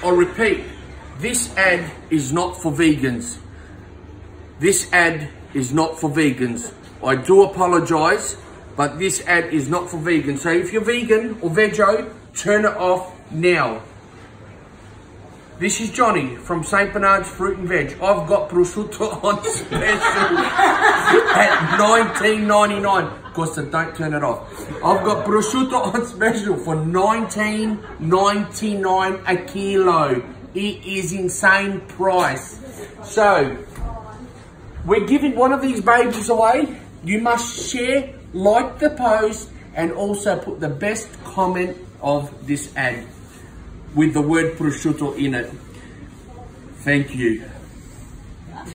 I repeat, this ad is not for vegans. This ad is not for vegans. I do apologize, but this ad is not for vegans. So if you're vegan or veggie, turn it off now. This is Johnny from St. Bernard's Fruit and Veg. I've got prosciutto on special at $19.99. Of course, don't turn it off. I've got prosciutto on special for $19.99 a kilo. It is insane price. So, we're giving one of these babies away. You must share, like the post, and also put the best comment of this ad with the word prosciutto in it. Thank you.